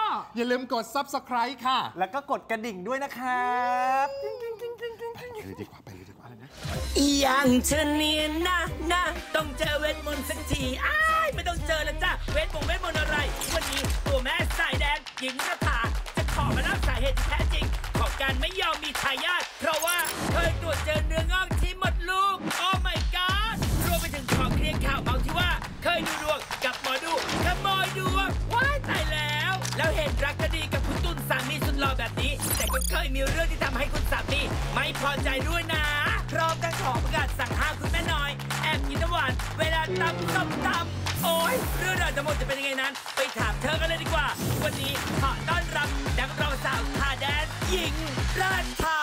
อย่าลืมกด Subscribe ค่ะแล้วก็กดกระดิ่งด้วยนะครับไปเลยดีกว่าเลยนะอย่างเธอเนี่ยนะต้องเจอเวทมนต์สักทีไม่ต้องเจอแล้วจ้ะเวทมนต์อะไรวันนี้ตัวแม่สายแดงหญิงกระถาจะขอมาเล่าสาเหตุที่แท้จริงของการไม่ยอมมีทายาทเพราะว่าเคยตรวจเจอเนื้องอกที่มดลูกโอ้ my god รวมไปถึงของเคลียร์ข่าวเมาที่ว่าเคยดูดวงกับหมอดูขโมยดวงว้ายตายแล้วเห็นรักคดีกับคุณตุลสามีสุดหล่อแบบนี้แต่ก็เคยมีเรื่องที่ทำให้คุณสามีไม่พอใจด้วยนะพร้อมทั้งขอประกาศสั่งห้ามคุณแม่น้อยแอบกินน้ำหวานเวลาตำโอ้ยเรื่องราวทั้งหมดจะเป็นยังไงนั้นไปถามเธอกันเลยดีกว่าวันนี้ขอต้อนรับนักร้องสาวท่าแดนหญิงรัฐา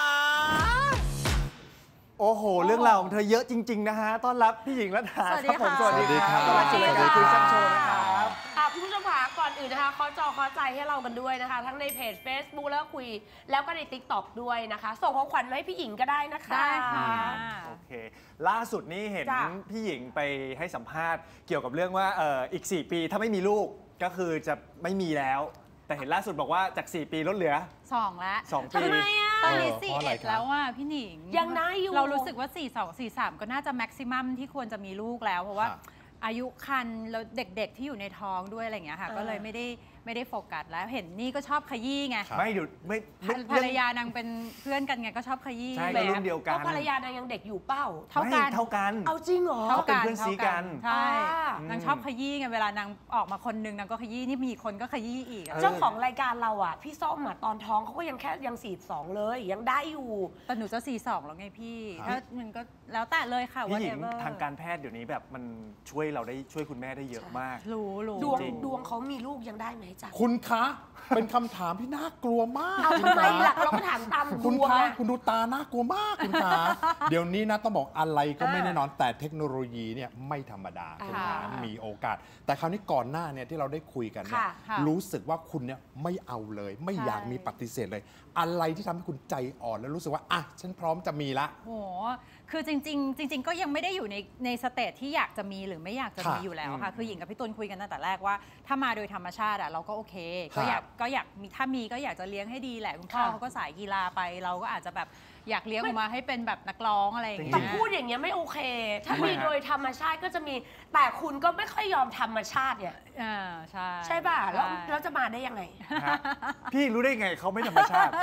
โอ้โหเรื่องราวของเธอเยอะจริงๆนะฮะต้อนรับพี่หญิงรัฐาครับผมสวัสดีครับสวัสดีครับคุยชักโชว์นะครับคุณผู้ชมคะก่อนอื่นนะคะขอใจให้เรากันด้วยนะคะทั้งในเพจ Facebook แล้วคุยแล้วก็ใน TikTok ด้วยนะคะส่งของขวัญมาให้พี่หญิงก็ได้นะคะได้ค่ะโอเคล่าสุดนี้เห็นพี่หญิงไปให้สัมภาษณ์เกี่ยวกับเรื่องว่าอีก4 ปีถ้าไม่มีลูกก็คือจะไม่มีแล้วแต่เห็นล่าสุดบอกว่าจาก4 ปีลดเหลือ 2แล้ว 2 ปีทำไมตอนนี้41แล้วอ่ะพี่หนิงยังได้อยู่เรารู้สึกว่า42 43ก็น่าจะแม็กซิมัมที่ควรจะมีลูกแล้วเพราะว่าอายุคันแล้วเด็กๆที่อยู่ในท้องด้วยอะไรอย่างเงี้ยค่ะก็เลยไม่ได้โฟกัสแล้วเห็นนี่ก็ชอบขยี้ไงไม่หยุดไม่ภรรยานางเป็นเพื่อนกันไงก็ชอบขยี้ใช่รุ่นเดียวกันภรรยานางยังเด็กอยู่เป้าเท่ากันเอาจริงเหรอเขาเป็นเพื่อนซีกันใช่นางชอบขยี้ไงเวลานางออกมาคนนึงนางก็ขยี้นี่มีคนก็ขยี้อีกเจ้าของรายการเราอ่ะพี่ส้มอ่ะตอนท้องเขาก็ยังแค่ยัง42เลยยังได้อยู่แต่หนูจะ42แล้วไงพี่ถ้ามันก็แล้วแต่เลยค่ะพี่หญิงทางการแพทย์เดี๋ยวนี้แบบมันช่วยเราได้ช่วยคุณแม่ได้เยอะมากรู้ดวงเขามีลูกยังได้ไหมจ๊ะคุณคะเป็นคำถามที่น่ากลัวมากเอาทำไมล่ะเราก็ถามตามคุณคะคุณดูตาน่ากลัวมากคุณคะเดี๋ยวนี้นะต้องบอกอะไรก็ไม่แน่นอนแต่เทคโนโลยีเนี่ยไม่ธรรมดาคุณคะมีโอกาสแต่คราวนี้ก่อนหน้าเนี่ยที่เราได้คุยกันเนี่ยรู้สึกว่าคุณเนี่ยไม่เอาเลยไม่อยากมีปฏิเสธเลยอะไรที่ทำให้คุณใจอ่อนแล้วรู้สึกว่าอ่ะฉันพร้อมจะมีละโอ้คือจริงก็ยังไม่ได้อยู่ในสเตจที่อยากจะมีหรือไม่อยากจะมีอยู่แล้วค่ะคือหญิงกับพี่ตุลคุยกันตั้งแต่แรกว่าถ้ามาโดยธรรมชาติเราก็โอเคก็อยากมีถ้ามีก็อยากจะเลี้ยงให้ดีแหละคุณพ่อเขาก็สายกีฬาไปเราก็อาจจะแบบอยากเลี้ยงออกมาให้เป็นแบบนักร้องอะไรอย่างเงี้ยแต่พูดอย่างเงี้ยไม่โอเคถ้ามีโดยธรรมชาติก็จะมีแต่คุณก็ไม่ค่อยยอมธรรมชาติเนี่ยใช่ป่ะแล้วจะมาได้ยังไงพี่รู้ได้ไงเขาไม่ธรรมชาติ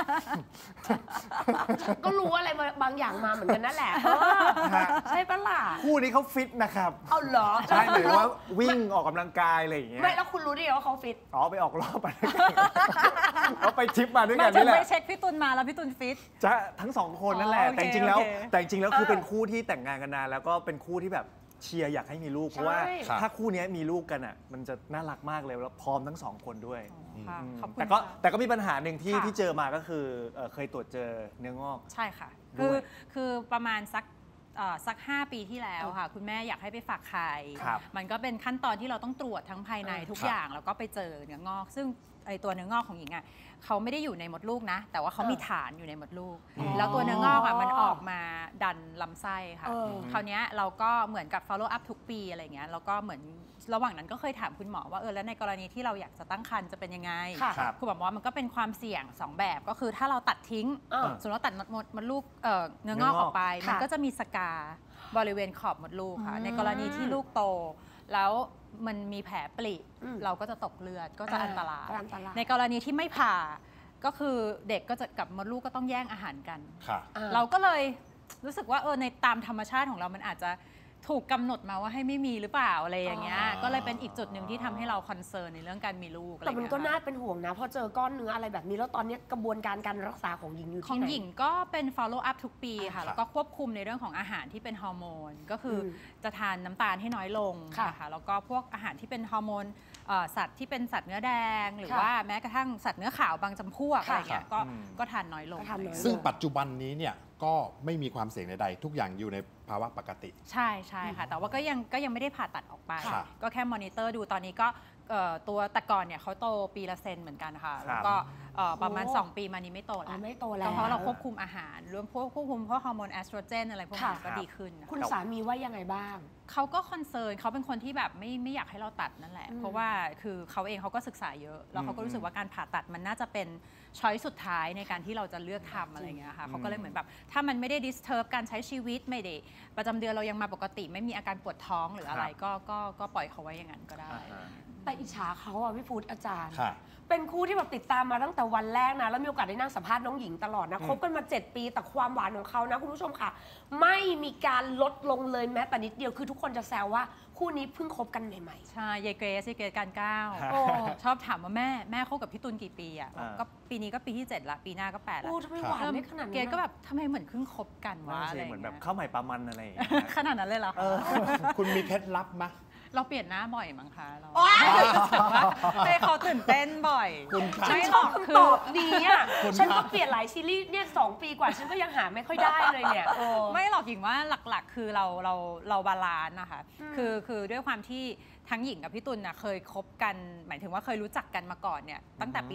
ก็รู้อะไรบางอย่างมาเหมือนกันนั่นแหละใช่ปะล่ะคู่นี้เขาฟิตนะครับเอาเหรอใช่หรือว่าวิ่งออกกำลังกายอะไรอย่างเงี้ยไม่แล้วคุณรู้ได้ไงว่าเขาฟิตไปออกรอบไปเขาไปทริปมาด้วยกันนี่แหละไปเช็คพี่ตุลมาแล้วพี่ตุลฟิตจะทั้ง2 คนนั่นแหละแต่จริงแล้วคือเป็นคู่ที่แต่งงานกันนานแล้วก็เป็นคู่ที่แบบเชียร์อยากให้มีลูกเพราะว่าถ้าคู่นี้มีลูกกันอ่ะมันจะน่ารักมากเลยแล้วพร้อมทั้ง2 คนด้วยแต่ก็มีปัญหาหนึ่งที่เจอมาก็คือเคยตรวจเจอเนื้องอกใช่ค่ะคือประมาณสัก5 ปีที่แล้วค่ะคุณแม่อยากให้ไปฝากไข่มันก็เป็นขั้นตอนที่เราต้องตรวจทั้งภายในทุกอย่างแล้วก็ไปเจอเนื้องอกซึ่งไอตัวเนื้องอกของหญิงอ่ะเขาไม่ได้อยู่ในมดลูกนะแต่ว่าเขามีฐานอยู่ในมดลูกแล้วตัวเนื้องอกอ่ะมันออกมาดันลำไส้ค่ะคราวนี้เราก็เหมือนกับ follow up ทุกปีอะไรเงี้ยแล้วก็เหมือนระหว่างนั้นก็เคยถามคุณหมอว่าแล้วในกรณีที่เราอยากจะตั้งครรภ์จะเป็นยังไงคุณหมอบอกว่ามันก็เป็นความเสี่ยง2 แบบก็คือถ้าเราตัดทิ้งสมมติว่าตัดมดลูกเนื้องอกออกไปมันก็จะมีสกาบริเวณขอบมดลูกค่ะในกรณีที่ลูกโตแล้วมันมีแผลปริเราก็จะตกเลือดก็จะอันตรายในกรณีที่ไม่ผ่าก็คือเด็กก็จะกับมดลูกก็ต้องแย่งอาหารกันเราก็เลยรู้สึกว่าในตามธรรมชาติของเรามันอาจจะถูกกำหนดมาว่าให้ไม่มีหรือเปล่าอะไรอย่างเงี้ยก็เลยเป็นอีกจุดหนึ่งที่ทำให้เราคอนเซิร์นในเรื่องการมีลูกแต่มันก็น่าเป็นห่วงนะพอเจอก้อนเนื้ออะไรแบบนี้แล้วตอนนี้กระบวนการการรักษาของหญิงอยู่ที่ไหนของหญิงก็เป็น follow up ทุกปีค่ะแล้วก็ควบคุมในเรื่องของอาหารที่เป็นฮอร์โมนก็คือจะทานน้ำตาลให้น้อยลงค่ะแล้วก็พวกอาหารที่เป็นฮอร์โมนสัตว์ที่เป็นสัตว์เนื้อแดงหรือว่าแม้กระทั่งสัตว์เนื้อขาวบางจำพวกอะไรเงี้ยก็ทานน้อยลงซึ่งปัจจุบันนี้เนี่ยก็ไม่มีความเสี่ยงใดๆทุกอย่างอยู่ในภาวะปกติใช่ค่ะแต่ว่าก็ยังไม่ได้ผ่าตัดออกไปก็แค่มอนิเตอร์ดูตอนนี้ก็ตัวแต่ก่อนเนี่ยเขาโตปีละเซนเหมือนกันค่ะแล้วก็ประมาณ2 ปีมานี้ไม่โตแล้วไม่โตแล้วเพราะเราควบคุมอาหารรวมควบคุมพวกฮอร์โมนเอสโตรเจนอะไรพวกนี้ก็ดีขึ้นคุณสามีว่ายังไงบ้างเขาก็คอนเซิร์นเขาเป็นคนที่แบบไม่อยากให้เราตัดนั่นแหละเพราะว่าคือเขาเองเขาก็ศึกษาเยอะแล้วเขาก็รู้สึกว่าการผ่าตัดมันน่าจะเป็นช้อยสุดท้ายในการที่เราจะเลือกทำอะไรเงี้ยค่ะเขาก็เลยเหมือนแบบถ้ามันไม่ได้ดิสเทิร์บการใช้ชีวิตไม่ได้ประจำเดือนเรายังมาปกติไม่มีอาการปวดท้องหรืออะไรก็ปล่อยเขาไว้อย่างนั้นก็ได้แต่อิจฉาเขาอ่ะพี่ฟูดอาจารย์เป็นคู่ที่แบบติดตามมาตั้งแต่วันแรกนะแล้วมีโอกาสได้นั่งสัมภาษณ์น้องหญิงตลอดนะคบกันมา7 ปีแต่ความหวานของเขานะคุณผู้ชมค่ะไม่มีการลดลงเลยแม้แต่นิดเดียวคือทุกคนจะแซวว่าคู่นี้เพิ่งคบกันใหม่ๆใช่ยายเกรซการก้าวชอบถามว่าแม่คบกับพี่ตุลกี่ปีอ่ะก็ปีนี้ก็ปีที่7ละปีหน้าก็8ละทำไมหวานได้ขนาดนี้เกรซก็แบบทำไมเหมือนเพิ่งคบกันวะอะไรเหมือนแบบข้าวใหม่ปลามันอะไรขนาดนั้นเลยเหรอคุณมีเคล็ดลับไหมเราเปลี่ยนหน้าบ่อยมั้งคะเราให้เขาตื่นเต้นบ่อยฉันชอบคำตอบดีอ่ะฉันก็เปลี่ยนหลายซีรีส์เนี่ย2 ปีกว่าฉันก็ยังหาไม่ค่อยได้เลยเนี่ยไม่หรอกหญิงว่าหลักๆคือเราบาลานซ์นะคะคือด้วยความที่ทั้งหญิงกับพี่ตุลนะเคยคบกันหมายถึงว่าเคยรู้จักกันมาก่อนเนี่ยตั้งแต่ปี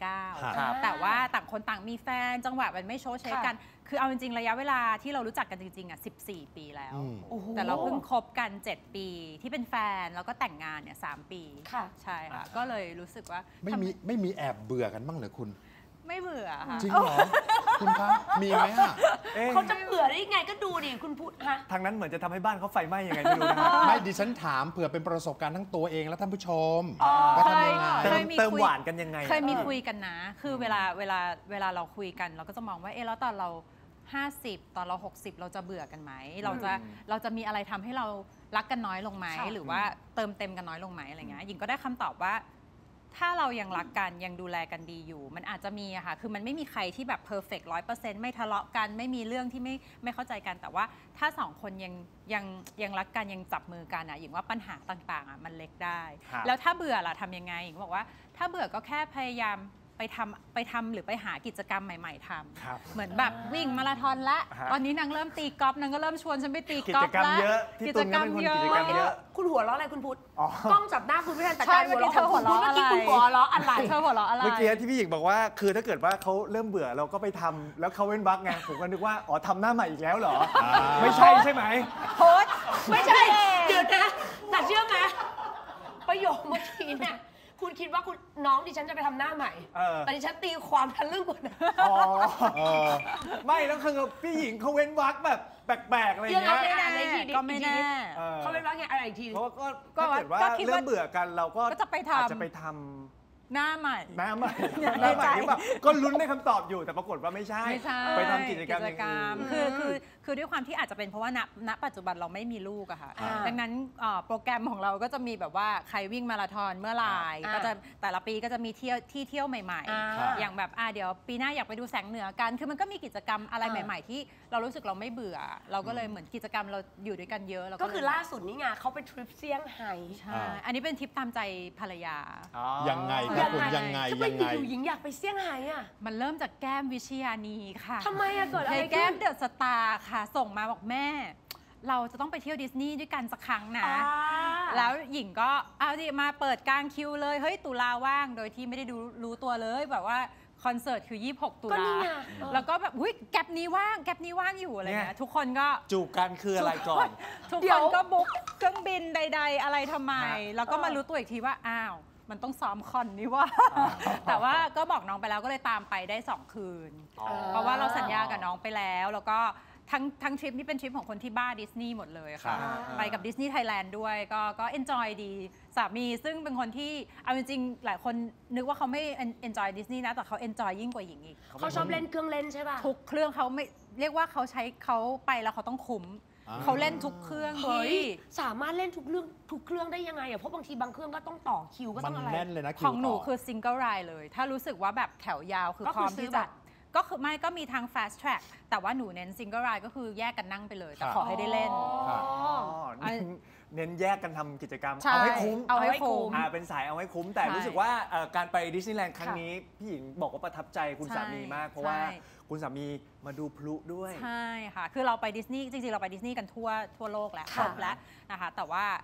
2009แต่ว่าต่างคนต่างมีแฟนจังหวะมันไม่โชว์เชกันคือเอาจริงๆระยะเวลาที่เรารู้จักกันจริงๆอ่ะ14 ปีแล้วแต่เราเพิ่งคบกัน7 ปีที่เป็นแฟนแล้วก็แต่งงานเนี่ย3 ปีใช่ค่ะก็เลยรู้สึกว่าไม่มีแอบเบื่อกันบ้างเหรอคุณไม่เบื่อค่ะจริงเหรอคุณคะมีไหมอ่ะเขาจะเบื่อได้ยังไงก็ดูดิคุณพูดฮะทางนั้นเหมือนจะทำให้บ้านเขาไฟไหม้ยังไงไม่รู้นะไม่ดิฉันถามเผื่อเป็นประสบการณ์ทั้งตัวเองและท่านผู้ชมว่าทำยังไงเติมหวานกันยังไงเคยมีคุยกันนะคือเวลาเราคุยกันเราก็จะมองว่าแล้วตอนเรา50ตอนเรา60เราจะเบื่อกันไหมเราจะมีอะไรทำให้เรารักกันน้อยลงไหมหรือว่าเติมเต็มกันน้อยลงไหมอะไรเงี้ยหญิงก็ได้คำตอบว่าถ้าเรายังรักกันยังดูแลกันดีอยู่มันอาจจะมีอะค่ะคือมันไม่มีใครที่แบบเพอร์เฟกต์100%ไม่ทะเลาะกันไม่มีเรื่องที่ไม่เข้าใจกันแต่ว่าถ้า2 คนยังรักกันยังจับมือกันอะหญิงว่าปัญหาต่างๆอะมันเล็กได้แล้วถ้าเบื่อล่ะทำยังไงหญิงบอกว่าถ้าเบื่อก็แค่พยายามไปทำหรือไปหากิจกรรมใหม่ๆทำเหมือนแบบวิ่งมาราธอนละตอนนี้นางเริ่มตีกอล์ฟนางก็เริ่มชวนฉันไปตีกอล์ฟแล้วกิจกรรมเยอะคุณหัวเราะอะไรคุณพุทธกล้องจับหน้าคุณไม่ทันแต่การหัวเราะของคุณพุทธเมื่อกี้คุณหัวเราะอะไรเธอหัวเราะอะไรเมื่อกี้ที่พี่หญิงบอกว่าคือถ้าเกิดว่าเขาเริ่มเบื่อเราก็ไปทำแล้วเขาเว้นวรรคไงผมก็นึกว่าอ๋อทำหน้าใหม่อีกแล้วเหรอไม่ใช่ใช่ไหมโพสไม่ใช่เดี๋ยวนะแต่เชื่อไหมประโยคเมื่อกี้เนี่ยคุณคิดว่าคุณน้องดิฉันจะไปทำหน้าใหม่แต่ดิฉันตีความทะลึ่งกว่านั้นไม่แล้วคือพี่หญิงเขาเว้นวรรคแบบแปลกๆอะไรอย่างเงี้ยก็ไม่แน่เขาเว้นวรรคไงอะไรอีกทีเพราะก็ถ้าเกิดว่าเริ่มเบื่อกันเราก็จะไปทำหน้าใหม่ที่แบบก็ลุ้นได้คำตอบอยู่แต่ปรากฏว่าไม่ใช่ไปทำกิจกรรมคือด้วยความที่อาจจะเป็นเพราะว่าณปัจจุบันเราไม่มีลูกอะค่ะดังนั้นโปรแกรมของเราก็จะมีแบบว่าใครวิ่งมาราธอนเมื่อไหร่ก็จะแต่ละปีก็จะมีที่เที่ยวใหม่ๆอย่างแบบเดี๋ยวปีหน้าอยากไปดูแสงเหนือกันคือมันก็มีกิจกรรมอะไรใหม่ๆที่เรารู้สึกเราไม่เบื่อเราก็เลยเหมือนกิจกรรมเราอยู่ด้วยกันเยอะก็คือล่าสุดนี่ไงเขาไปทริปเซี่ยงไฮ้ใช่อันนี้เป็นทริปตามใจภรรยายังไงยังไงอยู่หญิงอยากไปเซี่ยงไฮ้อะมันเริ่มจากแก้มวิชญานีค่ะทำไมอะเกิดอะไรขึ้นแก้มเดอะสตาร์ค่ะส่งมาบอกแม่เราจะต้องไปเที่ยวดิสนีย์ด้วยกันสักครั้งนะแล้วหญิงก็เอาดิมาเปิดกลางคิวเลยเฮ้ยตุลาว่างโดยที่ไม่ได้รู้ตัวเลยแบบว่าคอนเสิร์ตคือ26 ตุลาแล้วก็แบบแกลบนี้ว่างอยู่อะไรเงี้ยทุกคนก็จูบกันคืออะไรก่อนทุกคนก็บุ๊กเครื่องบินใดๆอะไรทำไมแล้วก็มารู้ตัวอีกทีว่าอ้าวมันต้องซ้อมคอนนี่ว่าแต่ว่าก็บอกน้องไปแล้วก็เลยตามไปได้2 คืนเพราะว่าเราสัญญากับน้องไปแล้วก็ทั้งทริปนี่เป็นทริปของคนที่บ้าดิสนีย์หมดเลยค่ะไปกับดิสนีย์ไทยแลนด์ด้วยก็เอนจอยดีสามีซึ่งเป็นคนที่เอาจริงๆหลายคนนึกว่าเขาไม่เอนจอยดิสนีย์นะแต่เขาเอนจอยยิ่งกว่าหญิงอีกเขาชอบเล่นเครื่องเล่นใช่ป่ะทุกเครื่องเขาไม่เรียกว่าเขาไปแล้วเขาต้องคุ้มเขาเล่นทุกเครื่องสามารถเล่นทุกเครื่องได้ยังไงอ่ะเพราะบางทีบางเครื่องก็ต้องต่อคิวก็ต้องอะไรมันแน่นเลยนะของหนูคือซิงเกิลไรด์เลยถ้ารู้สึกว่าแบบแถวยาวคือพร้อมที่จะก็คือไม่ก็มีทาง fast track แต่ว่าหนูเน้น single ride ก็คือแยกกันนั่งไปเลยแต่ขอให้ได้เล่นเน้นแยกกันทำกิจกรรมเอาให้คุ้มเป็นสายเอาให้คุ้มแต่รู้สึกว่าการไปดิสนีย์แลนด์ครั้งนี้พี่หญิงบอกว่าประทับใจคุณสามีมากเพราะว่าคุณสามีมาดูพลุด้วยใช่ค่ะคือเราไปดิสนีย์จริงๆเราไปดิสนีย์กันทั่วโลกแล้วครบแล้วนะคะแต่ว่า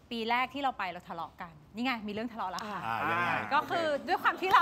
ปีแรกที่เราไปเราทะเลาะกันนี่ไงมีเรื่องทะเลาะแล้วค่ะยังไงก็คือด้วยความที่เรา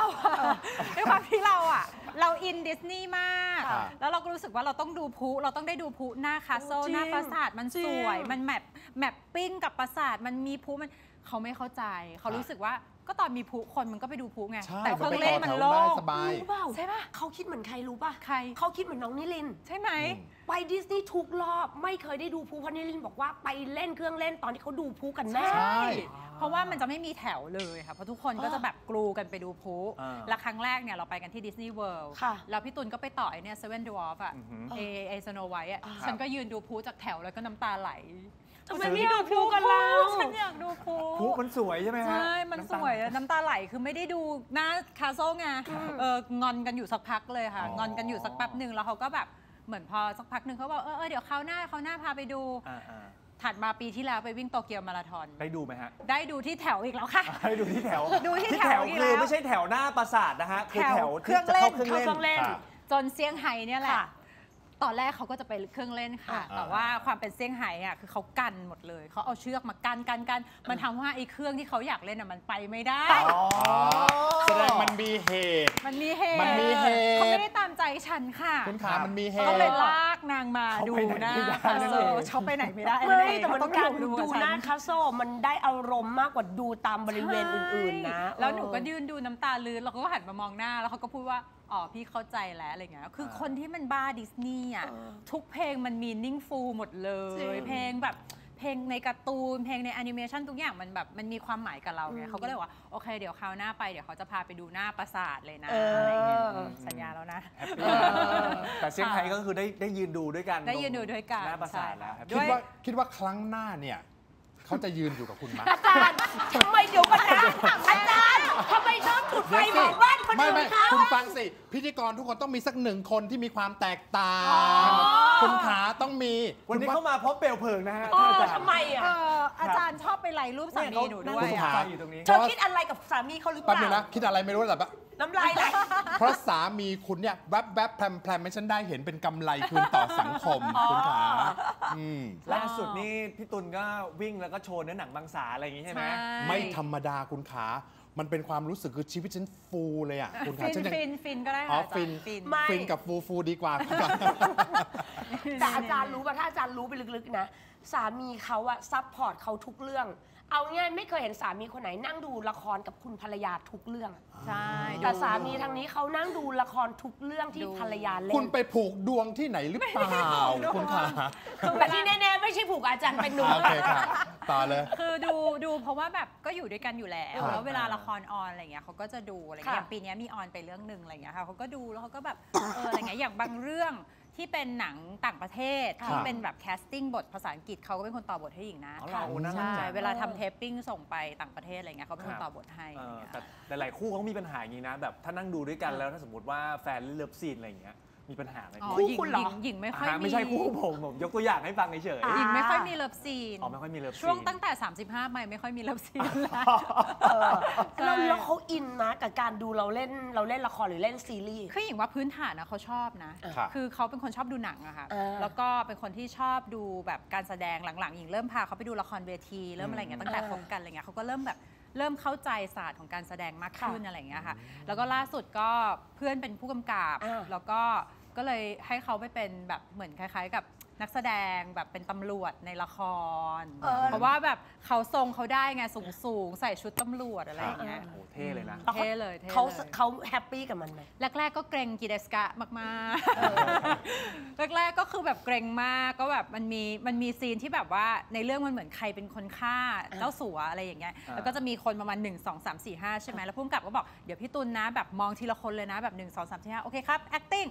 เราอินดิสนีย์มากแล้วเราก็รู้สึกว่าเราต้องดูพลุเราต้องได้ดูพลุหน้าคาสเซิลหน้าปราสาทมันสวยมันแมปปิ้งกับปราสาทมันมีพลุมันเขาไม่เข้าใจเขารู้สึกว่าก็ตอนมีพลุคนมันก็ไปดูพลุไงแต่เครื่องเล่นมันโล่งรู้เปล่าใช่ป่ะเขาคิดเหมือนใครรู้ป่ะใครเขาคิดเหมือนน้องนิลินใช่ไหมไปดิสนีย์ทุกรอบไม่เคยได้ดูพลุเพราะนิลินบอกว่าไปเล่นเครื่องเล่นตอนที่เขาดูพลุกันแน่เพราะว่ามันจะไม่มีแถวเลยค่ะเพราะทุกคนก็จะแบบกรูกันไปดูพลุและครั้งแรกเนี่ยเราไปกันที่ดิสนีย์เวิลด์แล้วพี่ตุลก็ไปต่อเนี่ยเซเว่นดวอร์ฟอะเอสโนไวท์อะฉันก็ยืนดูพลุจากแถวแล้วก็น้ำตาไหลทำไมไม่ดูพลุกันล่ะฉันอยากดูพลุพลุมันสวยใช่ไหมฮะใช่มันสวยน้ำตาไหลคือไม่ได้ดูหน้าคาโซ่ไงงอนกันอยู่สักพักเลยค่ะงอนกันอยู่สักแป๊บหนึ่งแล้วเขาก็แบบเหมือนพอสักพักหนึ่งเขาบอกเดี๋ยวคราวหน้าพาไปดูถัดมาปีที่แล้วไปวิ่งโตเกียวมาราธอนได้ดูไหมฮะได้ดูที่แถวอีกแล้วค่ะได้ดูที่แถวคือไม่ใช่แถวหน้าปราสาทนะฮะคือแถวที่จะเข้าเครื่องเล่นจนเซี่ยงไฮ้เนี่ยแหละตอนแรกเขาก็จะไปเครื่องเล่นค่ะแต่ว่าความเป็นเซี่ยงไฮ้อ่ะคือเขากันหมดเลยเขาเอาเชือกมากันมันทำว่าไอ้เครื่องที่เขาอยากเล่นอ่ะมันไปไม่ได้แสดงมันมีเหตุเขาไม่ได้ตามใจฉันค่ะคุณขามันมีเหตุก็เลยลากนางมาดูหน้าคาโซ่เขาไปไหนไม่ได้แต่มันการดูหน้าคาโซ่มันได้อารมณ์มากกว่าดูตามบริเวณอื่นๆนะแล้วหนูก็ยืนดูน้ำตาลื้นแล้วก็หันมามองหน้าแล้วเขาก็พูดว่าพี่เข้าใจแล้วอะไรเงี้ยคือคนที่มันบ้าดิสนีย์อ่ะทุกเพลงมันมีนิ่งฟูลหมดเลยเพลงแบบเพลงในการ์ตูนเพลงในแอนิเมชันทุกอย่างมันแบบมันมีความหมายกับเราไงเขาก็เลยว่าโอเคเดี๋ยวคราวหน้าไปเดี๋ยวเขาจะพาไปดูหน้าปราสาทเลยนะอะไรเงี้ยสัญญาแล้วนะแต่เซี่ยงไฮ้ก็คือได้ยืนดูด้วยกันได้ยืนดูด้วยกันหน้าปราสาทแล้วคิดว่าครั้งหน้าเนี่ยเขาจะยืนอยู่กับคุณมั้ยอาจารย์ทำไมเดี๋ยวกันนะอาจารย์ทำไมชอบจุดไฟบอกบ้านคนอื่นเขาคุณฟังสิพิธีกรทุกคนต้องมีสักหนึ่งคนที่มีความแตกต่างคุณขาต้องมีวันนี้เข้ามาพร้อมเปลวเพลิงนะฮะทำไมอาจารย์ชอบไปไล่รูปสามีหนูด้วยเธอคิดอะไรกับสามีเขาหรือเปล่านะคิดอะไรไม่รู้แต่น้ำลายไหลเพราะสามีคุณเนี่ยแวบๆแพรมๆไม่ฉันได้เห็นเป็นกำไรคืนต่อสังคมคุณขาล่าสุดนี่พี่ตุลก็วิ่งแล้วก็โชว์เนื้อหนังมังสาอะไรอย่างงี้ใช่ไหมไม่ธรรมดาคุณขามันเป็นความรู้สึกคือชีวิตฉันฟูเลยอ่ะคุณขาฉันฟินก็ได้ฟินกับฟูดีกว่าแต่อาจารย์รู้ป่ะถ้าอาจารย์รู้ไปลึกๆนะสามีเขาอะซัพพอร์ตเขาทุกเรื่องเอาง่ายไม่เคยเห็นสามีคนไหนนั่งดูละครกับคุณภรรยาทุกเรื่องใช่แต่สามีทางนี้เขานั่งดูละครทุกเรื่องที่ภรรยาเล่นคุณไปผูกดวงที่ไหนหรือเปล่าคุณขาแต่ที่แน่ๆไม่ใช่ผูกอาจารย์เป็นหนูโอเคค่ะต่อเลยคือดูเพราะว่าแบบก็อยู่ด้วยกันอยู่แล้วแล้วเวลาละครออนอะไรเงี้ยเขาก็จะดูอะไรเงี้ยอย่างปีนี้มีออนไปเรื่องนึงอะไรเงี้ยค่ะเขาก็ดูแล้วเขาก็แบบอะไรเงี้ยอย่างบางเรื่องที่เป็นหนังต่างประเทศที่เป็นแบบแคสติ้งบทภาษาอังกฤษเขาก็เป็นคนต่อบทให้หญิงนะใช่เวลาทำเทปปิ้งส่งไปต่างประเทศอะไรเงี้ยเขาเป็นคนต่อบทให้แต่หลายคู่เขามีปัญหาอย่างนี้นะแบบถ้านั่งดูด้วยกันแล้วถ้าสมมติว่าแฟนเลิฟซีนอะไรอย่างเงี้ยมีปัญหาไหมคู่คุณหรอหญิงไม่ค่อยมีไม่ใช่คู่ผมยกตัวอย่างให้ฟังเฉยหญิงไม่ค่อยมีเลิฟซีนไม่ค่อยมีเลิฟซีนช่วงตั้งแต่35ไม่ค่อยมีเลิฟซีนแล้วเขาอินนะกับการดูเราเล่นละครหรือเล่นซีรีส์คือหญิงว่าพื้นฐานนะเขาชอบนะคือเขาเป็นคนชอบดูหนังอะค่ะแล้วก็เป็นคนที่ชอบดูแบบการแสดงหลังๆหญิงเริ่มพาเขาไปดูละครเวทีเริ่มอะไรเงี้ยตั้งแต่คบกันอะไรเงี้ยเขาก็เริ่มเข้าใจศาสตร์ของการแสดงมากขึ้นอะไรเงี้ยค่ะแล้วก็ล่าสุดก็เพื่อนเป็นผู้กำกับแล้วก็เลยให้เขาไปเป็นแบบเหมือนคล้ายๆกับนักแสดงแบบเป็นตำรวจในละครเพราะว่าแบบเขาทรงเขาได้ไงสูงใส่ชุดตำรวจอะไรอย่างเงี้ยโอ้เท่เลยนะเท่เลยเขาแฮปปี้กับมันไหมแรกๆก็เกรงกิเดสกะมากๆแรกๆก็คือแบบเกรงมากก็แบบมันมีซีนที่แบบว่าในเรื่องมันเหมือนใครเป็นคนฆ่าเจ้าสัวอะไรอย่างเงี้ยแล้วก็จะมีคนประมาณ1 2 3 4 5ใช่ไหมแล้วผู้กำกับก็บอกเดี๋ยวพี่ตุลนะแบบมองทีละคนเลยนะแบบ1 2 3 4 5โอเคครับ acting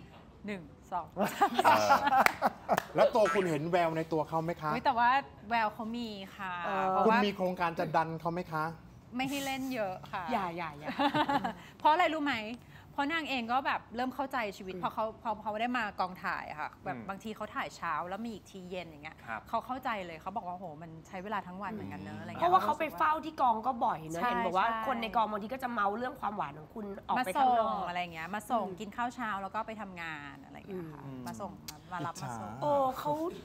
1 2 แล้วตัวคุณเห็นแววในตัวเขาไหมคะแต่ว่าแววเขามีค่ะคุณมีโครงการจะดันเขาไหมคะไม่ให้เล่นเยอะค่ะอย่าเพราะอะไรรู้ไหมเพราะนางเองก็แบบเริ่มเข้าใจชีวิตพอเขาได้มากองถ่ายค่ะแบบบางทีเขาถ่ายเช้าแล้วมีอีกทีเย็นอย่างเงี้ยเขาเข้าใจเลยเขาบอกว่าโหมันใช้เวลาทั้งวันเหมือนกันเนอะอะไรเงี้ยเพราะว่าเขาไปเฝ้าที่กองก็บ่อยเนอะเห็นบอกว่าคนในกองบางทีก็จะเมาเรื่องความหวานของคุณออกไปข้างนอกอะไรเงี้ยมาส่งกินข้าวเช้าแล้วก็ไปทำงานอะไรเงี้ยค่ะมาส่งมารับมาส่งโอ้เขา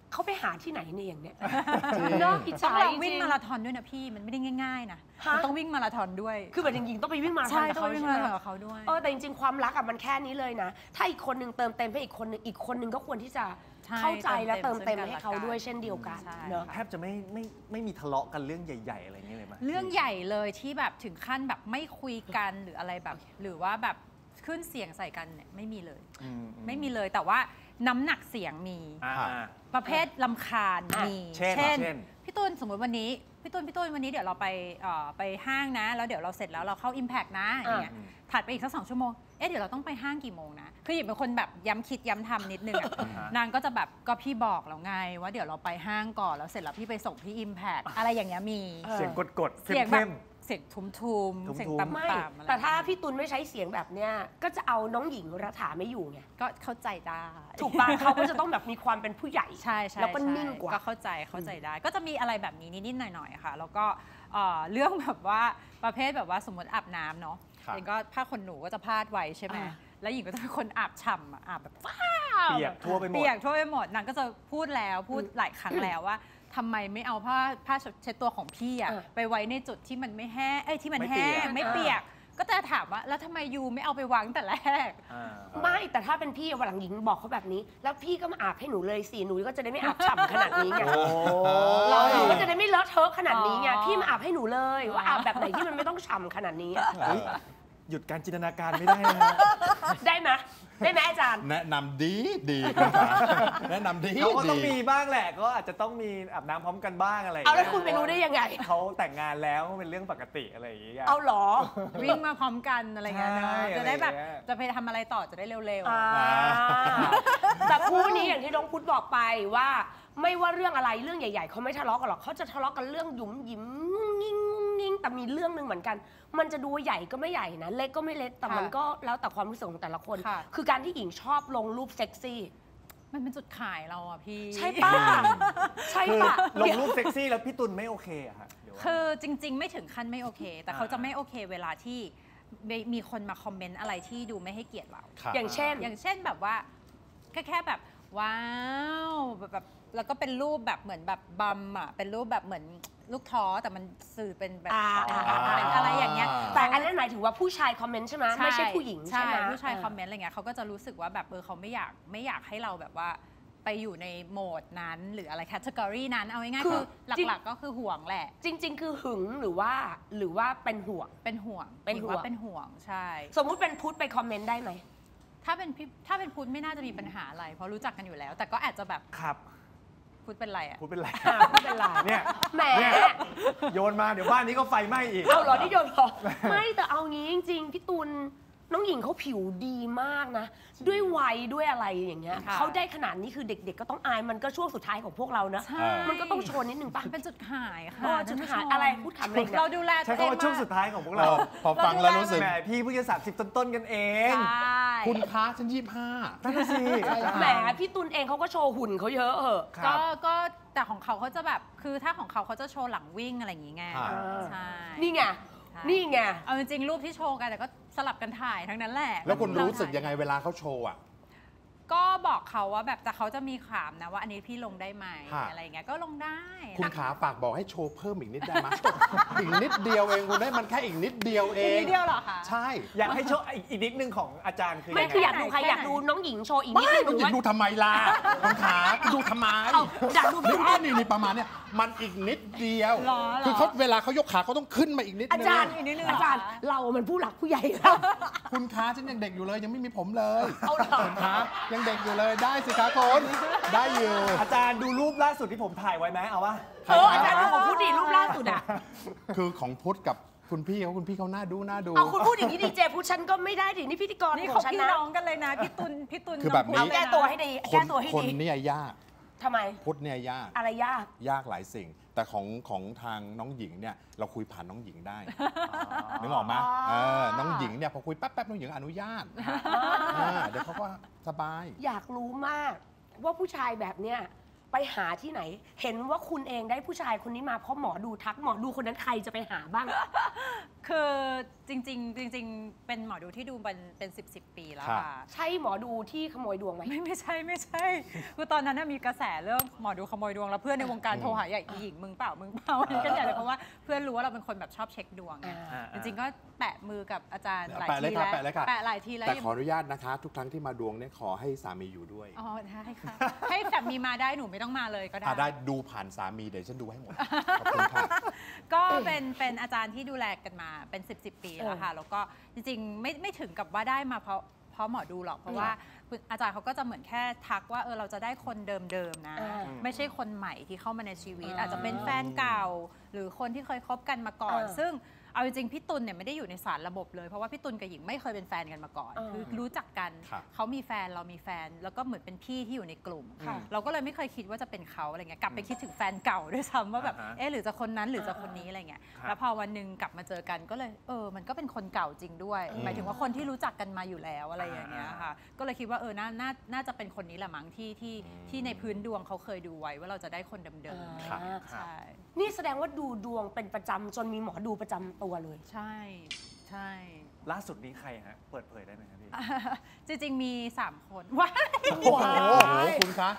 เขาไปหาที่ไหนเนี่ยอย่างเนี้ยนอกอิจต้อฉางลองจวิ่งริงมาราธอนด้วยนะพี่มันไม่ได้ง่ายๆนะมันต้องวิ่งมาราธอนด้วยคือแบบจริงๆต้องไปวิ่งมาราธอนใช่กับต้องเขาวิ่งใช่มาไหมราธอนกับเขาด้วยแต่จริงๆความรักอะมันแค่นี้เลยนะถ้าอีกคนนึงเติมเต็มให้อีกคนนึงก็ควรที่จะเข้าใจและเติมเต็มให้เขาด้วยเช่นเดียวกันเนอะแทบจะไม่มีทะเลาะกันเรื่องใหญ่ๆอะไรอย่างเงี้ยเลยมั้ยเรื่องใหญ่เลยที่แบบถึงขั้นแบบไม่คุยกันหรืออะไรแบบหรือว่าแบบขึ้นเสียงใส่กันเนี่ยไม่มีเลยไม่มีเลยแต่ว่าน้ำหนักเสียงมีประเภทรำคาญมีเช่นพี่ตูนสมมติวันนี้พี่ตูนวันนี้เดี๋ยวเราไปห้างนะแล้วเดี๋ยวเราเสร็จแล้วเราเข้า Impact นะอย่างเงี้ยถัดไปอีกสัก2 ชั่วโมงเดี๋ยวเราต้องไปห้างกี่โมงนะคือหยิบเป็นคนแบบย้ำคิดย้ำทำนิดนึงนางก็จะแบบก็พี่บอกแล้วไงว่าเดี๋ยวเราไปห้างก่อนแล้วเสร็จแล้วพี่ไปส่งที่ Impact อะไรอย่างเงี้ยมีเสียงกดเสียงแบบเสียงทุ้มๆเสียงต่ำๆแต่ถ้าพี่ตุลไม่ใช้เสียงแบบเนี้ยก็จะเอาน้องหญิงรัฐาไม่อยู่ไงก็เข้าใจได้ถูกป่ะเขาก็จะต้องแบบมีความเป็นผู้ใหญ่ใช่แล้วก็นิ่งกว่าก็เข้าใจได้ก็จะมีอะไรแบบนี้นิดๆหน่อยๆค่ะแล้วก็เรื่องแบบว่าประเภทแบบว่าสมมติอาบน้ำเนาะเองก็ผ้าขนหนูก็จะพาดไว้ใช่ไหมแล้วหญิงก็จะเป็นคนอาบฉ่ำอาบแบบเปียกทั่วไปหมดนางก็จะพูดหลายครั้งแล้วว่าทำไมไม่เอาผ้าเช็ดตัวของพี่ไปไว้ในจุดที่มันไม่แห้งที่มันแห้งไม่เปียกก็จะถามว่าแล้วทำไมยูไม่เอาไปวางแต่แรกไม่แต่ถ้าเป็นพี่วันหลังหญิงบอกเขาแบบนี้แล้วพี่ก็มาอาบให้หนูเลยสิหนูก็จะได้ไม่อาบฉ่ำขนาดนี้ไงหนูก็จะได้ไม่เลอะเทอะขนาดนี้ไงพี่มาอาบให้หนูเลยว่าอาบแบบไหนที่มันไม่ต้องฉ่ำขนาดนี้หยุดการจินตนาการไม่ได้นะได้ไหมอาจารย์แนะนำดีคุณขาแนะนำดีเขาก็ต้องมีบ้างแหละก็อาจจะต้องมีอาบน้ำพร้อมกันบ้างอะไรเอาแล้วคุณไปรู้ได้ยังไงเขาแต่งงานแล้วเป็นเรื่องปกติอะไรอย่างเงี้ยเอาหรอวิ่งมาพร้อมกันอะไรเงี้ยจะได้แบบจะไปทำอะไรต่อจะได้เร็วๆแต่คู่นี้อย่างที่น้องพุทธบอกไปว่าไม่ว่าเรื่องอะไรเรื่องใหญ่ๆเขาไม่ทะเลาะกันหรอกเขาจะทะเลาะกันเรื่องหยุมหยิมงิ้งแต่มีเรื่องนึงเหมือนกันมันจะดูใหญ่ก็ไม่ใหญ่นะเล็กก็ไม่เล็กแต่มันก็แล้วแต่ความรู้สึกของแต่ละคนคือการที่หญิงชอบลงรูปเซ็กซี่มันเป็นจุดขายเราอะพี่ใช่ป่ะใช่ป่ะลงรูปเซ็กซี่แล้วพี่ตุลไม่โอเคอะค่ะคือจริงๆไม่ถึงขั้นไม่โอเคแต่เขาจะไม่โอเคเวลาที่มีคนมาคอมเมนต์อะไรที่ดูไม่ให้เกียรติเราอย่างเช่นแบบว่าแค่แบบว้าวแบบแล้วก็เป็นรูปแบบเหมือนแบบบัมอ่ะเป็นรูปแบบเหมือนลูกท้อแต่มันสื่อเป็นแบบเป็นอะไรอย่างเงี้ยแต่อันนั้นหมายถึงว่าผู้ชายคอมเมนต์ใช่ไหมไม่ใช่ผู้หญิงใช่ไหมผู้ชายคอมเมนต์อะไรเงี้ยเขาก็จะรู้สึกว่าแบบเขาไม่อยากให้เราแบบว่าไปอยู่ในโหมดนั้นหรืออะไรแคตตากรีนั้นเอาง่ายๆคือหลักๆก็คือห่วงแหละจริงๆคือหึงหรือว่าเป็นห่วงใช่สมมุติเป็นพุทธไปคอมเมนต์ได้ไหมถ้าเป็นพุทธไม่น่าจะมีปัญหาอะไรเพราะรู้จักกันอยู่แล้วแต่ก็อาจจะแบบครับพุทธเป็นไรพุทธเป็นไรเนี่ยแหมโยนมาเดี๋ยวบ้านนี้ก็ไฟไหม้อีกเอาเหรอที่โยนพอไม่แต่เอางี้จริงๆพี่ตุลน้องหญิงเขาผิวดีมากนะด้วยวัยด้วยอะไรอย่างเงี้ยเขาได้ขนาดนี้คือเด็กๆก็ต้องอายมันก็ช่วงสุดท้ายของพวกเรานะมันก็ต้องโชว์นิดนึงป่ะเป็นจุดขายค่ะจุดขายอะไรพูดคำเลยเราดูแลใช้คำว่าช่วงสุดท้ายของพวกเราพอฟังแล้วรู้สึกแหมพี่เพิ่งจะ30ต้นๆกันเองคุณค้าฉัน25 นั่นสิแหมพี่ตุลเองเขาก็โชว์หุ่นเขาเยอะก็แต่ของเขาจะแบบคือถ้าของเขาจะโชว์หลังวิ่งอะไรอย่างงี้ไงใช่นี่ไงเอาจริงๆรูปที่โชว์กันแต่ก็สลับกันถ่ายทั้งนั้นแหละแล้วคุณรู้สึกยังไงเวลาเขาโชว์อ่ะก็บอกเขาว่าแบบแต่เขาจะมีถามนะว่าอันนี้พี่ลงได้ไหมอะไรเงี้ยก็ลงได้คุณขาฝากบอกให้โชว์เพิ่มอีกนิดได้ไหมอีกนิดเดียวเองคุณได้มันแค่อีกนิดเดียวเองนิดเดียวเหรอคะใช่อยากให้โชว์อีกนิดนึงของอาจารย์คือไม่คืออยากดูใครอยากดูน้องหญิงโชว์อีกนิดนึงน้องหญิงดูทำไมล่ะคุณขาดูทำไมอยากดูนี่ประมาณเนี้ยมันอีกนิดเดียวคือเขาเวลาเขายกขาเขาต้องขึ้นมาอีกนิดนึงอาจารย์เรามันผู้หลักผู้ใหญ่แล้วคุณขาฉันยังเด็กอยู่เลยยังไม่มีผมเลยคุณขายังเด็กอยู่เลยได้สิคะคุณได้อยู่อาจารย์ดูรูปล่าสุดที่ผมถ่ายไว้ไหมเอาวะอาจารย์ดูของพุทธดิรูปล่าสุดอ่ะคือของพุทธกับคุณพี่เขาหน้าดูเอาคุณพูดอย่างนี้ดีเจพุทธฉันก็ไม่ได้ดินี่พิธีกรของฉันนะพี่น้องกันเลยนะพี่ตุลคือแบบนี้แก้ตัวให้ดีคนเนี่ยยากทำไมพุทธเนี่ยยากอะไรยากหลายสิ่งแต่ของทางน้องหญิงเนี่ยเราคุยผ่านน้องหญิงได้นึกออกไหมน้องหญิงเนี่ยพอคุยแป๊บน้องหญิงอนุญาตเดี๋ยวเขาก็สบายอยากรู้มากว่าผู้ชายแบบเนี้ยไปหาที่ไหน เห็นว่าคุณเองได้ผู้ชายคนนี้มาเพราะหมอดูทักหมอดูคนนั้นใครจะไปหาบ้างคือจริงๆเป็นหมอดูที่ดูเป็น10 ปีแล้วค่ะใช่หมอดูที่ขโมยดวงไหมไม่ใช่คือตอนนั้นมีกระแสเรื่องหมอดูขโมยดวงแล้วเพื่อนในวงการโทรหาใหญ่หญิงมึงเปล่านี่ก็ใหญ่เลยเพราะว่าเพื่อนรู้ว่าเราเป็นคนแบบชอบเช็คดวงจริงๆก็แปะมือกับอาจารย์หลายทีแล้วแปะหลายทีแล้วแต่ขออนุญาตนะคะทุกครั้งที่มาดวงเนี่ยขอให้สามีอยู่ด้วยอ๋อได้ค่ะให้สามีมาได้หนูไม่ต้องมาเลยก็ได้ได้ดูผ่านสามีเดี๋ยวฉันดูให้หมดขอบคุณค่ะก็เป็นอาจารย์ที่ดูแลกันมาเป็น10 ปีแล้วค่ะแล้วก็จริงๆไม่ถึงกับว่าได้มาเพราะหมอดูหรอกเพราะว่าอาจารย์เขาก็จะเหมือนแค่ทักว่าเราจะได้คนเดิมๆนะไม่ใช่คนใหม่ที่เข้ามาในชีวิตอาจจะเป็นแฟนเก่าหรือคนที่เคยคบกันมาก่อนซึ่งเอาจริงๆพี่ตุลเนี่ยไม่ได้อยู่ในสารระบบเลยเพราะว่าพี่ตุลกับหญิงไม่เคยเป็นแฟนกันมาก่อนคือรู้จักกันเขามีแฟนเรามีแฟนแล้วก็เหมือนเป็นพี่ที่อยู่ในกลุ่มเราก็เลยไม่เคยคิดว่าจะเป็นเขาอะไรเงี้ยกลับไปคิดถึงแฟนเก่าด้วยซ้ำว่าแบบหรือจะคนนั้นหรือจะคนนี้อะไรเงี้ยแล้วพอวันหนึ่งกลับมาเจอกันก็เลยมันก็เป็นคนเก่าจริงด้วยหมายถึงว่าคนที่รู้จักกันมาอยู่แล้วอะไรอย่างเงี้ยค่ะก็เลยคิดว่าน่าจะเป็นคนนี้แหละมั้งที่ในพื้นดวงเขาเคยดูไว้ว่าเราจะได้คนเดิมๆใช่นี่แสดงว่าดูดวงเป็นประจำจนมีหมอดูประจำตัวเลยใช่ล่าสุดนี้ใครฮะเปิดเผยได้ไหมครับพี่จริงๆมี3 คนว้ายโอ้โหคุณคะ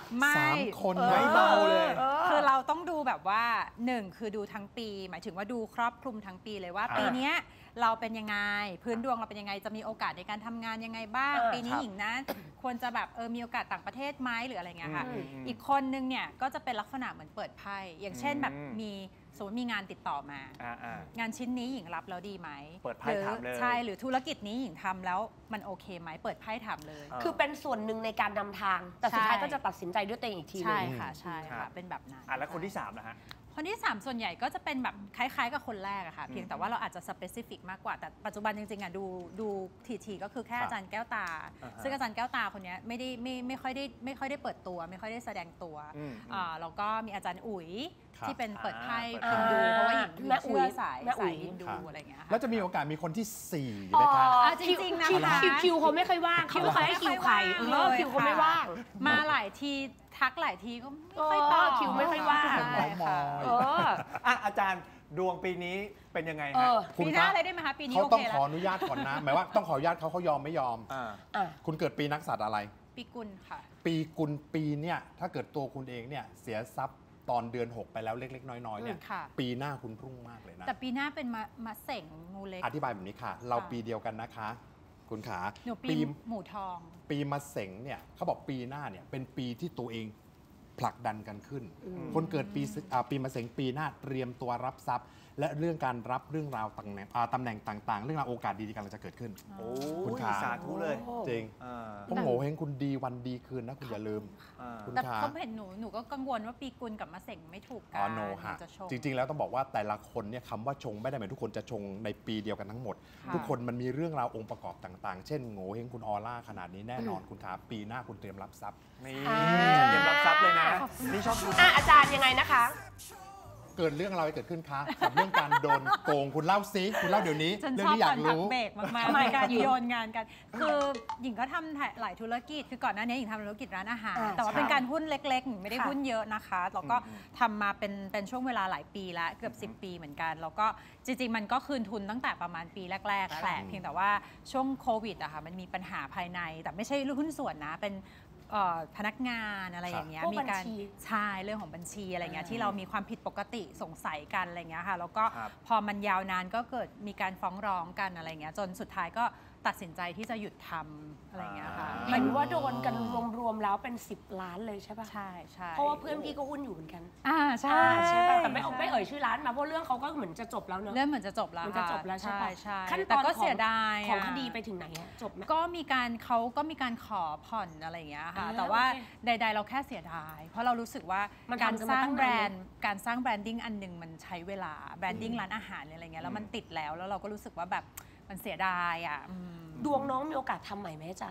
3 คนไม่เบาเลยคือเราต้องดูแบบว่า1คือดูทั้งปีหมายถึงว่าดูครอบคลุมทั้งปีเลยว่าปีนี้เราเป็นยังไงพื้นดวงเราเป็นยังไงจะมีโอกาสในการทำงานยังไงบ้างปีนี้หญิงนะควรจะแบบมีโอกาสต่างประเทศไหมหรืออะไรเงี้ยค่ะอีกคนนึงเนี่ยก็จะเป็นลักษณะเหมือนเปิดไพ่อย่างเช่นแบบสมมติมีงานติดต่อมางานชิ้นนี้หญิงรับแล้วดีไหมเปิดไพ่ถามเลยใช่หรือธุรกิจนี้หญิงทำแล้วมันโอเคไหมเปิดไพ่ถามเลยคือเป็นส่วนหนึ่งในการนำทางแต่สุดท้ายก็จะตัดสินใจด้วยตัวเองอีกทีใช่ค่ะเป็นแบบนั้นแล้วคนที่3นะฮะคนที่3ส่วนใหญ่ก็จะเป็นแบบคล้ายๆกับคนแรกอะค่ะเพียงแต่ว่าเราอาจจะสเปซิฟิกมากกว่าแต่ปัจจุบันจริงๆอะดูทีก็คือแค่อาจารย์แก้วตาซึ่งอาจารย์แก้วตาคนนี้ไม่ค่อยได้เปิดตัวไม่ค่อยได้แสดงตัวแล้วก็มีอาจารย์อุ๋ยที่เป็นเปิดไพ่พิมพ์ดูเพราะว่าหญิงเชื่อสายพิมพ์ดูอะไรอย่างเงี้ยแล้วจะมีโอกาสมีคนที่4นะคะจริงๆนะคะคิวเขาไม่ค่อยว่างเขาไม่ค่อยให้คิวใครคิวเขาไม่ว่างมาหลายทีทักหลายทีก็ไม่ค่อยตอบคิวไม่ค่อยว่างอาจารย์ดวงปีนี้เป็นยังไงฮะปีหน้าอะไรได้ไหมคะปีนี้เขาต้องขออนุญาตก่อนนะหมายว่าต้องขออนุญาตเขายอมไม่ยอมคุณเกิดปีนักสัตว์อะไรปีกุลค่ะปีกุลปีเนี่ยถ้าเกิดตัวคุณเองเนี่ยเสียทรัพย์ตอนเดือน6ไปแล้วเล็กๆน้อยๆเนี่ยปีหน้าคุณรุ่งมากเลยนะแต่ปีหน้าเป็นมะเสงงูเล็กอธิบายแบบนี้ค่ะเราปีเดียวกันนะคะคุณขาหนูปีหมูทองปีมะเสงเนี่ยเขาบอกปีหน้าเนี่ยเป็นปีที่ตัวเองผลักดันกันขึ้นคนเกิดปีมะเสงปีหน้าเตรียมตัวรับทรัพย์และเรื่องการรับเรื่องราวตำแหน่งต่างๆเรื่องราวโอกาสดีๆกำลังจะเกิดขึ้นคุณขาสาธุเลยจริงพวกโง่เฮงคุณดีวันดีคืนนะคุณอย่าลืมแต่เขาเห็นหนูก็กังวลว่าปีกุลกับมะเสงไม่ถูกกันจะชงจริงๆแล้วต้องบอกว่าแต่ละคนเนี่ยคำว่าชงไม่ได้หมายทุกคนจะชงในปีเดียวกันทั้งหมดทุกคนมันมีเรื่องราวองค์ประกอบต่างๆเช่นโง่เฮงคุณออร่าขนาดนี้แน่นอนคุณขาปีหน้าคุณเตรียมรับทรัพย์นี่เตรียมรับทรัพย์เลยนะนี่ชอบดูอาจารย์ยังไงนะคะเกิดเรื่องอะไรเกิดขึ้นคะกับเรื่องการโดนโกงคุณเล่าซิคุณเล่าเดี๋ยวนี้เรื่องนี้อยากรู้เบรกมากๆการโยนงานกันคือหญิงก็ทำหลายธุรกิจคือก่อนหน้านี้หญิงทำธุรกิจร้านอาหารแต่ว่าเป็นการหุ้นเล็กๆไม่ได้หุ้นเยอะนะคะแล้วก็ทำมาเป็นช่วงเวลาหลายปีแล้วเกือบ10 ปีเหมือนกันแล้วก็จริงๆมันก็คืนทุนตั้งแต่ประมาณปีแรกๆแล้วแหละเพียงแต่ว่าช่วงโควิดอะค่ะมันมีปัญหาภายในแต่ไม่ใช่หุ้นส่วนนะเป็นพนักงานอะไรอย่างเงี้ยมีการใช่เรื่องของบัญชีอะไรเงี้ยที่เรามีความผิดปกติสงสัยกันอะไรเงี้ยค่ะแล้วก็พอมันยาวนานก็เกิดมีการฟ้องร้องกันอะไรเงี้ยจนสุดท้ายก็ตัดสินใจที่จะหยุดทำอะไรเงี้ยค่ะหมายถึงว่าโดนกันรวมๆแล้วเป็น10 ล้านเลยใช่ป่ะใช่เพราะว่าเพื่อนพี่ก็หุ้นอยู่เหมือนกันใช่ป่ะแต่ไม่เอ่ยชื่อร้านมาเพราะเรื่องเขาก็เหมือนจะจบแล้วเนอะเรื่องเหมือนจะจบแล้วมันจะจบแล้วใช่ป่ะขั้นตอนก็เสียดายของคดีไปถึงไหนจบไหมก็มีการเขาก็มีการขอผ่อนอะไรเงี้ยค่ะแต่ว่าใดๆเราแค่เสียดายเพราะเรารู้สึกว่าการสร้างแบรนดิ้งอันหนึ่งมันใช้เวลาแบรนดิ้งร้านอาหารอะไรเงี้ยแล้วมันติดแล้วเราก็รู้สึกว่าแบบมันเสียดายอ่ะดวงน้องมีโอกาสทำใหม่ไหมอาจารย์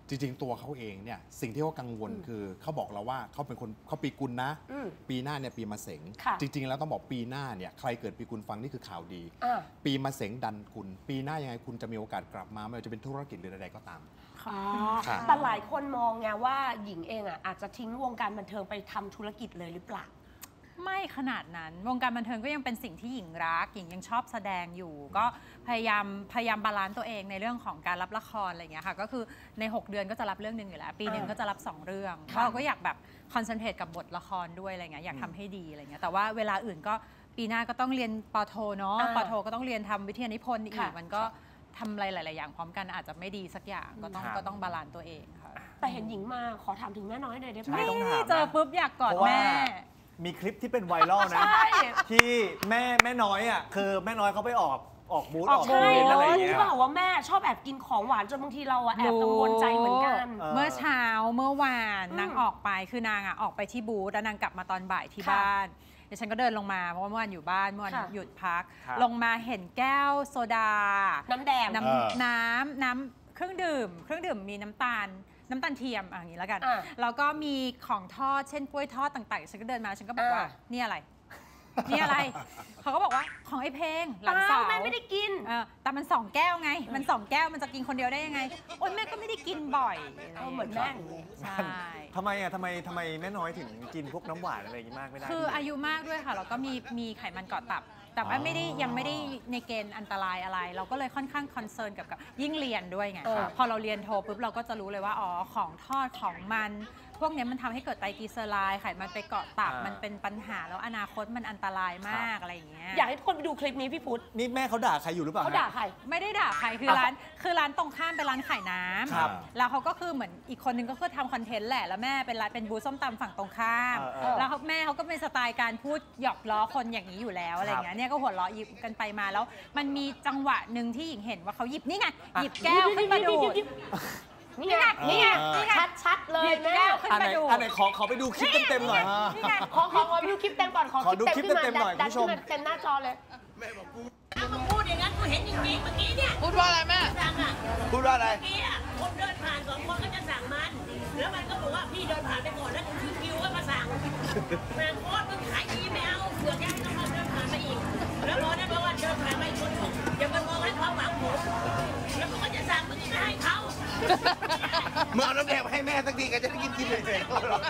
จริงๆตัวเขาเองเนี่ยสิ่งที่เขากังวลคือเขาบอกเราว่าเขาเป็นคนเขาปีกุลนะปีหน้าเนี่ยปีมะเสงจริงๆแล้วต้องบอกปีหน้าเนี่ยใครเกิดปีกุลฟังนี่คือข่าวดีปีมะเสงดันกุลปีหน้ายังไงคุณจะมีโอกาสกลับมาไม่ว่าจะเป็นธุรกิจหรือใดๆก็ตามแต่หลายคนมองไงว่าหญิงเองอาจจะทิ้งวงการบันเทิงไปทำธุรกิจเลยหรือเปล่าไม่ขนาดนั้นวงการบันเทิงก็ยังเป็นสิ่งที่หญิงรักหญิงยังชอบแสดงอยู่ก็พยายามบาลานซ์ตัวเองในเรื่องของการรับละครอะไรอย่างเงี้ยค่ะก็คือใน6 เดือนก็จะรับเรื่องนึงอยู่แล้วปีนึงก็จะรับ2 เรื่องเพราะเราก็อยากแบบคอนเซนเทรตกับบทละครด้วยอะไรเงี้ยอยากทำให้ดีอะไรเงี้ยแต่ว่าเวลาอื่นก็ปีหน้าก็ต้องเรียนปโทเนาะปโทก็ต้องเรียนทำวิทยานิพนธ์อีกมันก็ทำอะไรหลายๆอย่างพร้อมกันอาจจะไม่ดีสักอย่างก็ต้องบาลานซ์ตัวเองค่ะแต่เห็นหญิงมาขอถามถึงแม่น้อยหน่อยได้ไหมเจอปุ๊บอยากกอดแม่มีคลิปที่เป็นไวรัลนะที่แม่น้อยอ่ะคือแม่น้อยเขาไปออกบูธออกอีเวนต์อะไรอย่างเงี้ยบอกว่าแม่ชอบแอบกินของหวานจนบางทีเราแอบกังวลใจเหมือนกันเมื่อเช้าเมื่อวานนางออกไปคือนางออกไปที่บูธแล้วนางกลับมาตอนบ่ายที่บ้านเดี๋ยวฉันก็เดินลงมาเพราะว่าเมื่อวานอยู่บ้านเมื่อวานหยุดพักลงมาเห็นแก้วโซดาน้ำแดงน้ำเครื่องดื่มมีน้ำตาลเทียมอย่างนี้แล้วกันแล้วก็มีของทอดเช่นกล้วยทอดต่างๆฉันก็เดินมาฉันก็บอกว่านี่อะไรเขาก็บอกว่าของไอ้เพลงหลานสาวแม่ไม่ได้กินแต่มัน2 แก้วไงมัน2 แก้วมันจะกินคนเดียวได้ยังไงโอ๊ยแม่ก็ไม่ได้กินบ่อยเหมือนแม่ใช่ทำไมแม่น้อยถึงกินพวกน้ำหวานอะไรอย่างนี้มากไม่ได้คืออายุมากด้วยค่ะแล้วก็มีไขมันเกาะตับแต่ว่ายังไม่ได้ในเกณฑ์อันตรายอะไรเราก็เลยค่อนข้างคอนเซิร์นกับยิ่งเรียนด้วยไงพอเราเรียนโทปุ๊บเราก็จะรู้เลยว่าอ๋อของทอดของมันพวกนี้มันทำให้เกิดไตรกลีเซอไรด์ไขมันไปเกาะตับมันเป็นปัญหาแล้วอนาคตมันอันตรายมากอะไรอย่างเงี้ยอยากให้ทุกคนไปดูคลิปนี้พี่พุทธนี่แม่เขาด่าใครอยู่หรือเปล่าเขาด่าใครไม่ได้ด่าใครคือร้านตรงข้ามเป็นร้านขายน้ำแล้วเขาก็คือเหมือนอีกคนนึงก็คือทำคอนเทนต์แหละแล้วแม่เป็นบูธส้มตำฝั่งตรงข้ามแล้วแม่เขาก็เป็นสไตล์การพูดหยอกล้อคนอย่างนี้อยู่แล้วอะไรอย่างเงี้ยเนี่ยก็หัวเราะยิบกันไปมาแล้วมันมีจังหวะหนึ่งที่หญิงเห็นว่าเขาหยิบนี่ไงหยิบแก้วขึ้นมาดูนี่ไงชัดเลยแม่อันไหนขอไปดูคลิปเต็มๆหน่อยขอไปดูคลิปเต็มก่อนขอดูคลิปเต็มๆหน่อยคุณผู้ชมเต็มหน้าจอเลยแม่บอกกูพูดอย่างนั้นกูเห็นจริงๆเมื่อกี้เนี่ยพูดว่าอะไรแม่พูดว่าอะไรเมื่อกี้คนเดินผ่าน2 คนก็จะสั่งมันแล้วมันก็บอกว่าพี่เดินผ่านไปก่อนแล้วถือคิวก็มาสั่งแม่โคตรมึงขายดีไม่เอาเสือกยังต้องมาเดินผ่านมาอีกแล้วพอได้บอกว่าเดินผ่านมาอีกคนอย่ามามองให้ความหวังผมแล้วมันก็จะสั่งมึงไม่ให้เขาเมื่อเอาน้ำแดงมาให้แม่สักทีก็จะได้กินเลย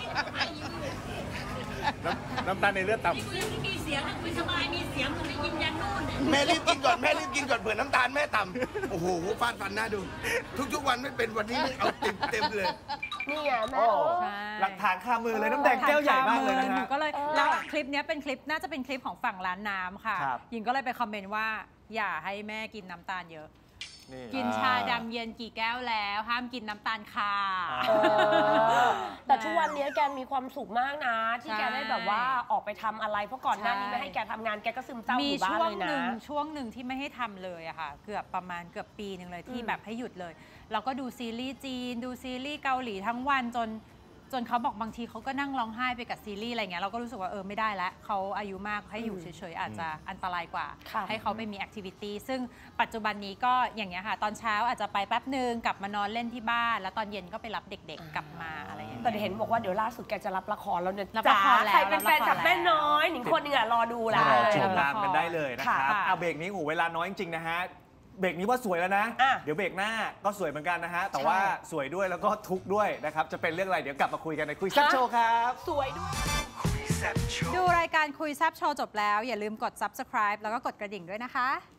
น้ำตาลในเลือดต่ำมีเสียงคุยสบายมีเสียงมึงได้ยินยันนู่นแม่รีบกินก่อนเผื่อน้ำตาลแม่ต่ำโอ้โหฟาดฟันหน้าดูทุกวันไม่เป็นวันนี้เอาเต็มเลยนี่ไงแม่หลักฐานคามือเลยน้ำแดงแก้วใหญ่มากเลยนะฮะก็เลยแล้วคลิปนี้เป็นคลิปน่าจะเป็นคลิปของฝั่งร้านน้ำค่ะหญิงก็เลยไปคอมเมนต์ว่าอย่าให้แม่กินน้ำตาลเยอะกินชาดำเย็นกี่แก้วแล้วห้ามกินน้ำตาลค่ะแต่ทุกวันนี้แกมีความสุขมากนะที่แกได้แบบว่าออกไปทำอะไรเพราะก่อนหน้านี้ไม่ให้แกทำงานแกก็ซึมเศร้าอยู่บ้านเลยนะมีช่วงหนึ่งที่ไม่ให้ทำเลยอะค่ะเกือบปีนึงเลยที่แบบให้หยุดเลยเราก็ดูซีรีส์จีนดูซีรีส์เกาหลีทั้งวันจนเขาบอกบางทีเขาก็นั่งร้องไห้ไปกับซีรีส์อะไรเงี้ยเราก็รู้สึกว่าไม่ได้แล้วเขาอายุมากให้อยู่เฉยๆอาจจะอันตรายกว่าให้เขาไปมีแอคทิวิตี้ซึ่งปัจจุบันนี้ก็อย่างเงี้ยค่ะตอนเช้าอาจจะไปแป๊บนึงกลับมานอนเล่นที่บ้านแล้วตอนเย็นก็ไปรับเด็กๆกลับมาอะไรอย่างเงี้ยแต่เห็นบอกว่าเดี๋ยวล่าสุดแกจะรับละครแล้วเนี่ยจ๋าใครเป็นแฟนกับแม่น้อยหนิงคนนึงรอดูแล้วชมตามกันได้เลยนะครับเอาเบรกนี้เวลาน้อยจริงๆนะฮะเบรกนี้ว่าสวยแล้วนะเดี๋ยวเบรกหน้าก็สวยเหมือนกันนะฮะแต่ว่าสวยด้วยแล้วก็ทุกข์ด้วยนะครับจะเป็นเรื่องอะไรเดี๋ยวกลับมาคุยกันในคุยแซ่บโชว์ครับสวยด้วยดูรายการคุยแซ่บโชว์จบแล้วอย่าลืมกด subscribe แล้วก็กดกระดิ่งด้วยนะคะ